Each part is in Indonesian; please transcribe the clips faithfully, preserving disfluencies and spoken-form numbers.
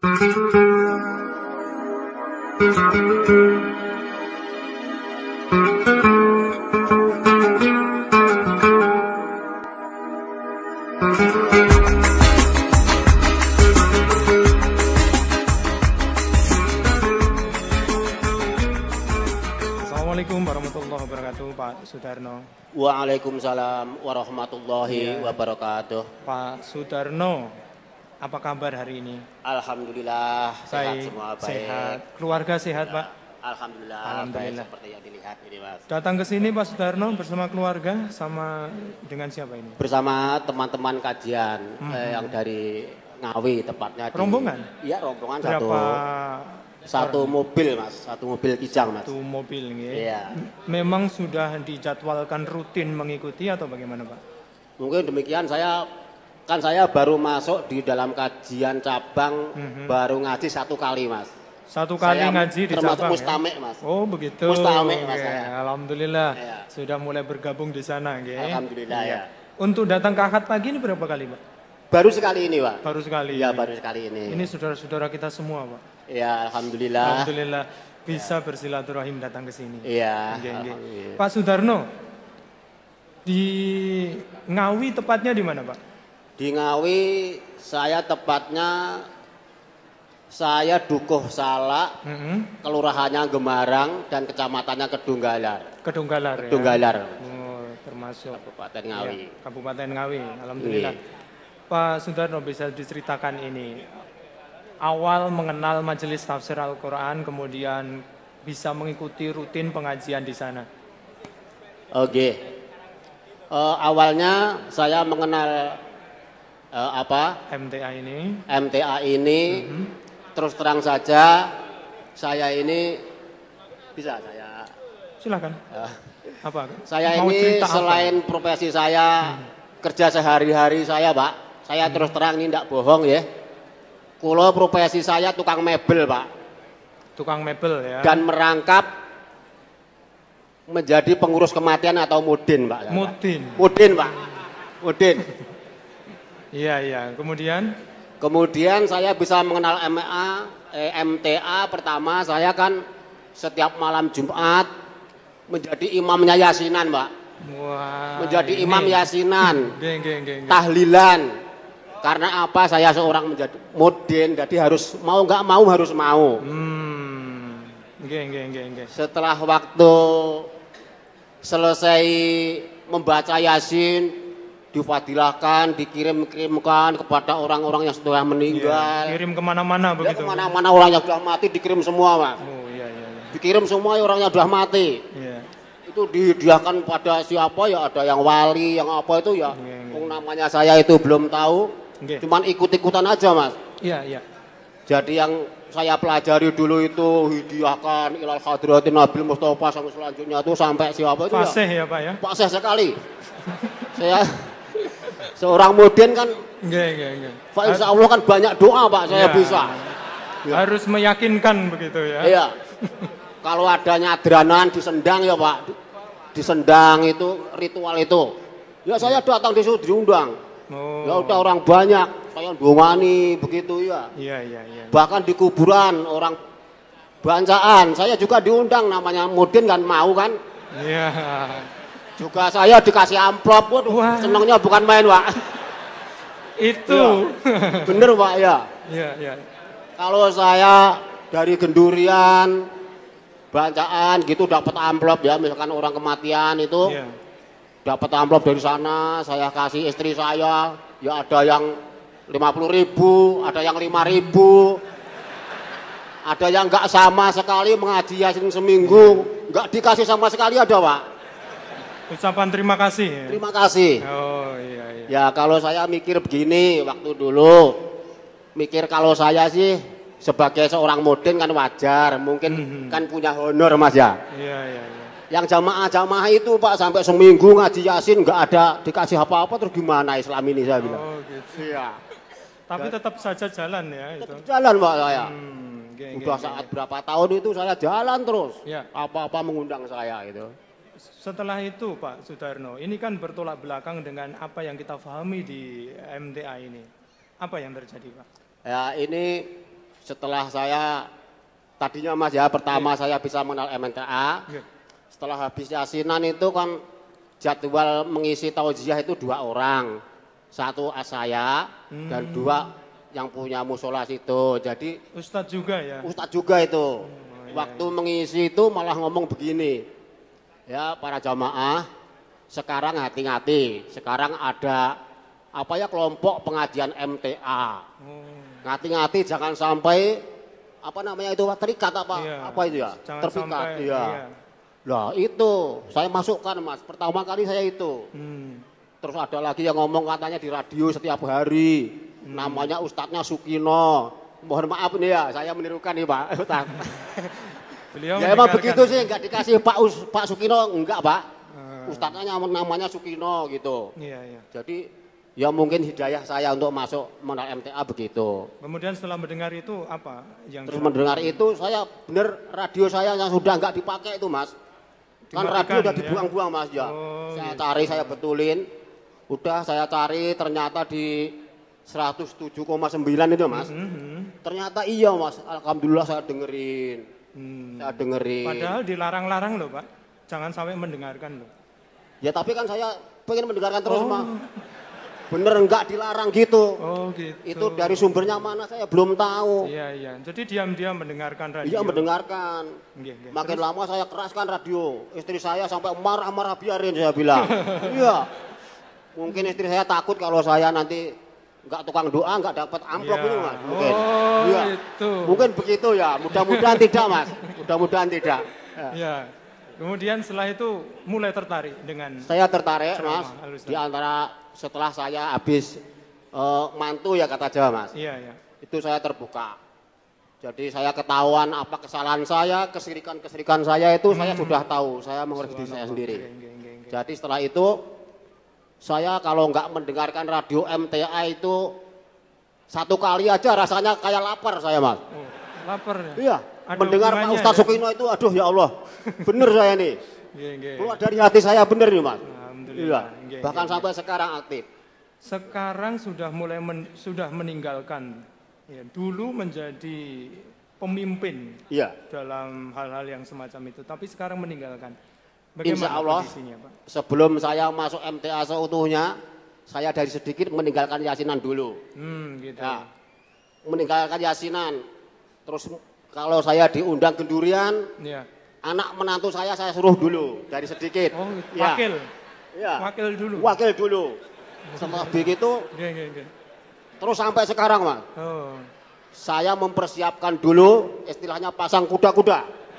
Assalamualaikum warahmatullahi wabarakatuh, Pak Sudarno. Waalaikumsalam warahmatullahi Ya. wabarakatuh. Pak Sudarno, apa kabar hari ini? Alhamdulillah sehat Saya semua baik. sehat. Keluarga sehat, Pak? Alhamdulillah, Alhamdulillah. baik seperti yang dilihat ini, Mas. Datang ke sini Pak Sudarno bersama keluarga sama dengan siapa ini? Bersama teman-teman kajian Hmm. eh, yang dari Ngawi tepatnya di, Rombongan? Iya, rombongan Berapa satu satu orang? mobil, Mas. Satu mobil kijang, Mas. Satu mobil nggih. Iya. Memang sudah dijadwalkan rutin mengikuti atau bagaimana, Pak? Mungkin demikian, saya kan saya baru masuk di dalam kajian cabang, Mhm. baru ngaji satu kali, Mas. Satu kali Saya ngaji di termasuk cabang, ya? mustamek, Mas. Oh begitu. Mustamek, Mas, Oke, saya. Alhamdulillah Iya. sudah mulai bergabung di sana, nggih. Alhamdulillah, Iya. ya. Untuk datang ke akad pagi ini berapa kali, Pak? Baru sekali ini, Pak. Baru sekali. Iya, baru sekali ini. Ini saudara-saudara kita semua, Pak. Ya, alhamdulillah. Alhamdulillah bisa bersilaturahim datang ke sini. Iya. Nggih, nggih. alhamdulillah. Pak Sudarno, di Ngawi tepatnya di mana, Pak? Di Ngawi saya tepatnya saya Dukuh Salak, Mhm. kelurahannya Gemarang dan kecamatannya Kedunggalar. Kedunggalar, ya. Kedunggalar, Oh, termasuk Kabupaten Ngawi. ya, Kabupaten Ngawi. Alhamdulillah. Pak Sudarno bisa diceritakan ini awal mengenal Majelis Tafsir Al-Qur'an kemudian bisa mengikuti rutin pengajian di sana. Oke. Eh, awalnya saya mengenal eh, apa M T A ini. M T A ini. Mhm. Terus terang saja saya ini bisa saya Silakan. eh, Apa? Saya Mau ini cerita apa? selain profesi saya kerja sehari-hari saya, Pak. Saya terus terang ini tidak bohong ya. Kulo profesi saya tukang mebel, Pak. Tukang mebel ya. Dan merangkap menjadi pengurus kematian atau mudin, Pak. Mudin. Mudin, Pak. Mudin. Iya, iya. Kemudian Kemudian saya bisa mengenal M A, eh, M T A pertama saya kan setiap malam Jumat menjadi imamnya yasinan, Pak. wah. Menjadi ini. imam yasinan. Nggih, nggih, nggih, nggih. Tahlilan. Karena apa? Saya seorang menjadi mudin, jadi harus mau nggak mau harus mau. Hmm. Nggih, nggih, nggih, nggih. Setelah waktu selesai membaca Yasin, difadilahkan, dikirim-kirimkan kepada orang-orang yang sudah meninggal. Iya, kirim kemana-mana Ya, begitu. kemana-mana orang yang sudah mati dikirim semua, Mas. Oh, iya, iya, iya. Dikirim semua orang yang sudah mati. Iya. Itu dihadiahkan pada siapa ya, ada yang wali, yang apa itu ya. Iya, iya. Yang namanya saya itu belum tahu. Nggih. Cuman ikut-ikutan aja, Mas. Iya, iya. Jadi yang saya pelajari dulu itu hidiyahkan ilal hadratin Nabil Mustafa sampai selanjutnya itu sampai siapa itu Fasih ya. ya, Pak ya. Fasih sekali. Saya seorang mudin kan, Nggih, nggih, nggih. Pak, insya Allah kan banyak doa, Pak, saya Iya. bisa. Ya. Harus meyakinkan begitu ya. Iya. Kalau ada nyadranan disendang ya, Pak. Disendang itu ritual itu. Ya saya datang di situ diundang. Oh. Ya udah orang banyak, saya dongani begitu ya. Iya, iya, iya. Bahkan di kuburan orang bancaan, saya juga diundang, namanya mudin kan mau kan. Iya. Juga saya dikasih amplop, waduh, Wah. senangnya bukan main, Pak. Itu. Ya. Bener, Pak, ya. Iya, iya. Kalau saya dari gendurian, bancaan gitu dapat amplop ya, misalkan orang kematian itu. Iya. Dapat amplop dari sana, saya kasih istri saya, ya ada yang lima puluh ribu, ada yang lima ribu, ada yang nggak sama sekali mengaji Yasin seminggu, nggak dikasih sama sekali ada, Pak. Ucapan terima kasih. Ya? Terima kasih. Oh, iya, iya. Ya kalau saya mikir begini waktu dulu, mikir kalau saya sih sebagai seorang mudin kan wajar, mungkin Mhm. kan punya honor, Mas ya. Iya, iya, iya. Yang jamaah-jamaah itu, Pak, sampai seminggu ngaji Yasin nggak ada dikasih apa-apa, terus gimana Islam ini, saya bilang. Oh, gitu. Iya. Tapi tetap saja jalan ya itu. Tetap jalan, Pak, saya. Hmm, nggih, Udah nggih, saat nggih. berapa tahun itu saya jalan terus. Ya. Apa-apa mengundang saya gitu. Setelah itu Pak Sudarno, ini kan bertolak belakang dengan apa yang kita pahami di M T A ini. Apa yang terjadi, Pak? Ya ini setelah saya tadinya Mas ya pertama yeah. saya bisa mengenal M T A. Yeah. Setelah habis yasinan itu kan jadwal mengisi tauziah itu dua orang. Satu saya hmm. dan dua yang punya musola situ. Jadi Ustadz juga ya. Ustadz juga itu. Oh, iya, waktu iya. mengisi itu malah ngomong begini. Ya, para jamaah, sekarang hati-hati. Sekarang ada apa ya kelompok pengajian M T A. Hati-hati oh. jangan sampai apa namanya itu terikat apa iya. apa itu ya? Jangan terpikat iya. iya. Lah itu saya masukkan Mas. Pertama kali saya itu. Hmm. Terus ada lagi yang ngomong katanya di radio setiap hari. Hmm. Namanya Ustadznya Sukino. Mohon maaf nih ya, saya menirukan nih Pak Ustadz. Beliau ya emang begitu sih, enggak dikasih Pak Us, Pak Sukino, enggak Pak. Hmm. Ustadznya namanya Sukino gitu. Iya, iya. Jadi ya mungkin hidayah saya untuk masuk mengenal M T A begitu. Kemudian setelah mendengar itu apa? Yang Terus mendengar itu saya bener radio saya yang sudah enggak dipakai itu Mas. Kan radio udah dibuang-buang Mas ya. Oh, saya gitu. Cari, saya betulin. Udah saya cari ternyata di seratus tujuh koma sembilan itu Mas. Mm-hmm. Ternyata iya Mas, alhamdulillah saya dengerin. Hmm. Saya dengerin. Padahal dilarang-larang loh Pak, jangan sampai mendengarkan loh. Ya tapi kan saya pengen mendengarkan terus oh. Mas. Bener enggak dilarang gitu. Oh gitu. Itu dari sumbernya mana saya belum tahu. Iya iya, jadi diam-diam mendengarkan radio. Iya mendengarkan. Nggih, nggih. Makin terus? Lama saya keraskan radio. Istri saya sampai marah-marah biarin saya bilang. Iya. Mungkin istri saya takut kalau saya nanti enggak tukang doa, enggak dapat amplop ya. Ini Mas. Mungkin. Oh, ya. Itu. Mungkin begitu ya. Mudah-mudahan tidak Mas. Mudah-mudahan tidak. Ya. ya. Kemudian setelah itu mulai tertarik dengan saya tertarik Mas. Di antara setelah saya habis uh, mantu ya kata Jawa Mas. Iya, iya. Itu saya terbuka. Jadi saya ketahuan apa kesalahan saya, kesirikan-kesirikan saya itu hmm. saya sudah tahu. Saya mengerti diri saya sendiri. Geng, geng, geng, geng. Jadi setelah itu saya kalau nggak mendengarkan radio M T A itu satu kali aja rasanya kayak lapar saya Mas. Oh, lapar ya? Iya. Ada mendengar Pak Ustadz ya? Sukino itu aduh ya Allah. Bener saya nih. Geng, geng. Keluar dari hati saya bener nih Mas. Iya. Geng, bahkan geng, sampai geng. Sekarang aktif. Sekarang sudah mulai men, sudah meninggalkan ya, dulu menjadi pemimpin iya. dalam hal-hal yang semacam itu, tapi sekarang meninggalkan. Bagaimana Insya Allah, Pak? Sebelum saya masuk M T A seutuhnya, saya dari sedikit meninggalkan yasinan dulu. Hmm, gitu. Ya, meninggalkan yasinan. Terus kalau saya diundang gendurian, ya. anak menantu saya saya suruh dulu dari sedikit. Oh, wakil. Ya. Wakil dulu. Wakil dulu. Setelah begitu, okay, okay, okay. terus sampai sekarang Mas. Oh. Saya mempersiapkan dulu, istilahnya pasang kuda-kuda.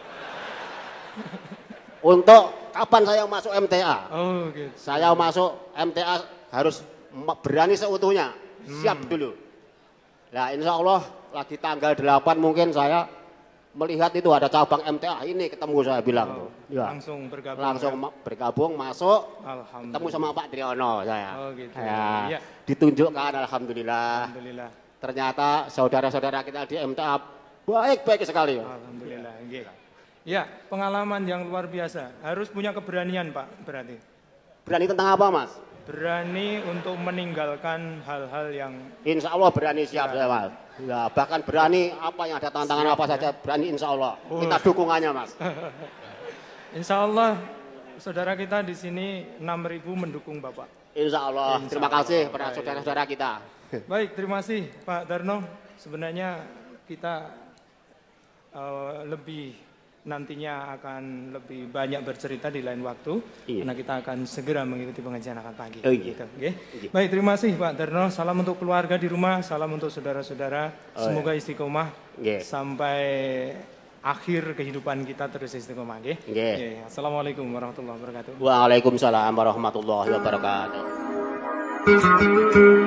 Untuk kapan saya masuk M T A? Oh, gitu. Saya masuk M T A harus berani seutuhnya, siap hmm. dulu. Nah insya Allah lagi tanggal delapan mungkin saya melihat itu ada cabang M T A ini ketemu saya bilang. Oh, ya. Langsung bergabung. Langsung ya? bergabung masuk, ketemu sama Pak Triyono saya. Oh, gitu. Ya, ya. Ditunjukkan alhamdulillah. Alhamdulillah. Ternyata saudara-saudara kita di M T A baik-baik sekali. Alhamdulillah. Ya. Ya, pengalaman yang luar biasa. Harus punya keberanian, Pak, berarti. Berani tentang apa, Mas? Berani untuk meninggalkan hal-hal yang... Insya Allah berani siap, ya, Mas. Ya, bahkan berani apa yang ada tantangan siap, apa ya? saja, berani insya Allah. Oh. Kita dukungannya, Mas. Insya Allah, saudara kita di sini enam ribu mendukung Bapak. Insya Allah. Insya terima Allah. kasih kepada saudara-saudara kita. Baik, terima kasih, Pak Darno. Sebenarnya kita uh, lebih... nantinya akan lebih banyak bercerita di lain waktu iya. karena kita akan segera mengikuti pengajian akad pagi. Oh, iya. gitu, okay? iya. Baik, terima kasih Pak Darno. Salam untuk keluarga di rumah, salam untuk saudara-saudara. Oh, semoga iya. istiqomah iya. sampai akhir kehidupan kita terus istiqomah. Okay? Iya. Iya. Assalamualaikum warahmatullahi wabarakatuh. Waalaikumsalam warahmatullahi wabarakatuh.